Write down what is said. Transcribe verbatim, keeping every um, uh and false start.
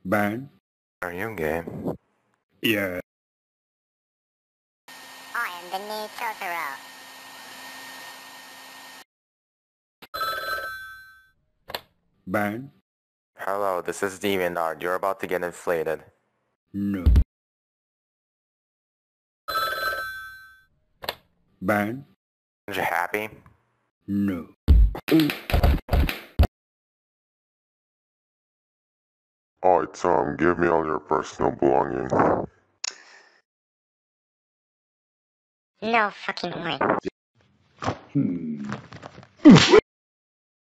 Ban. Are you gay? Yeah. I am the new Totoro. Ban. Hello, this is DeviantArt. You're about to get inflated. No. Ban. Are you happy? No. Alright, Tom, give me all your personal belongings. No fucking way. Hmm.